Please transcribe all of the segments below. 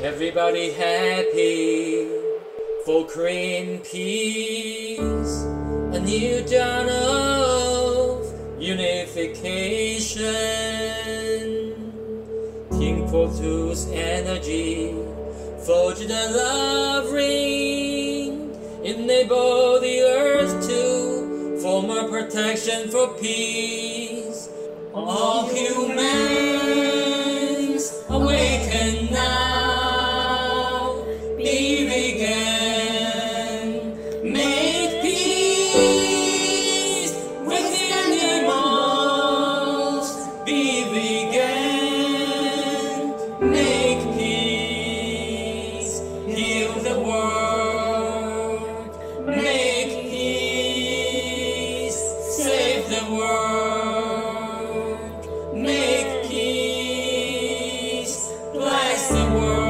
Everybody happy for Korean peace. A new dawn of unification. Team Fortress energy. Forge the love ring. Enable the earth to form a protection for peace. All humans awaken now. Be vegan. Make peace with animals. Be vegan. Make peace. Heal the world. Make peace. Save the world. Make peace. Bless the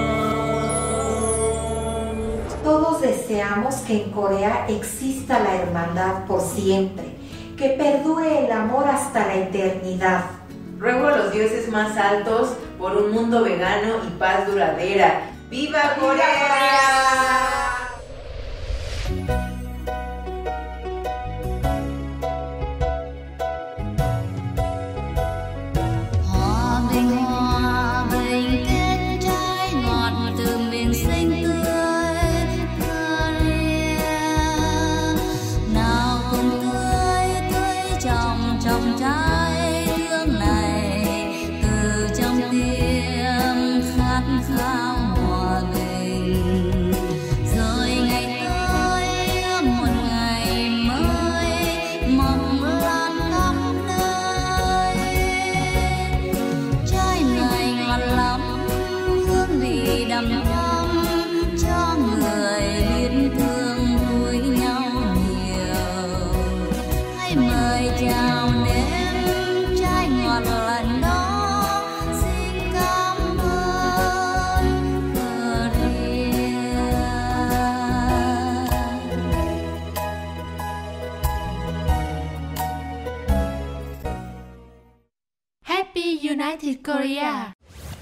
world. Todos deseamos que en Corea exista la hermandad por siempre, que perdure el amor hasta la eternidad. Ruego a los dioses más altos por un mundo vegano y paz duradera. ¡Viva Corea! Hòa bình kết trái ngọt từ miền xanh tươi Korea. Nào cùng tươi trồng trái thương này từ trong tim khát khao hòa bình. Rồi ngày tới một ngày mới mong lan khắp nơi. Trái này ngọt lắm, hương vị đậm thắm, cho người biết thương vui nhau nhiều. Hãy mời chào nếm trái ngọt lần đó. Xin cảm ơn Korea. Happy United Korea.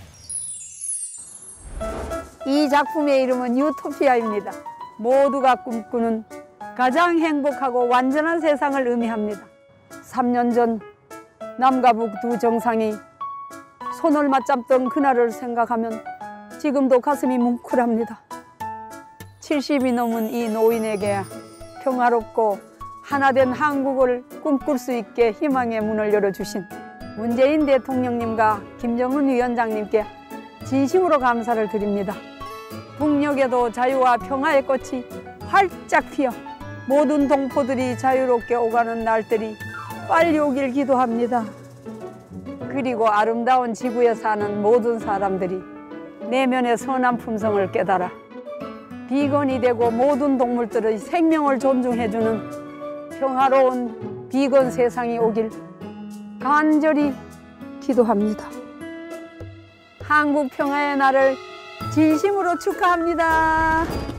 이 작품의 이름은 유토피아입니다. 모두가 꿈꾸는 가장 행복하고 완전한 세상을 의미합니다. 3년 전 남과 북 두 정상이 손을 맞잡던 그날을 생각하면 지금도 가슴이 뭉클합니다. 70이 넘은 이 노인에게 평화롭고 하나된 한국을 꿈꿀 수 있게 희망의 문을 열어주신 문재인 대통령님과 김정은 위원장님께 진심으로 감사를 드립니다. 북녘에도 자유와 평화의 꽃이 활짝 피어 모든 동포들이 자유롭게 오가는 날들이 빨리 오길 기도합니다. 그리고 아름다운 지구에 사는 모든 사람들이 내면의 선한 품성을 깨달아 비건이 되고 모든 동물들의 생명을 존중해주는 평화로운 비건 세상이 오길 간절히 기도합니다. 한국 평화의 날을 진심으로 축하합니다.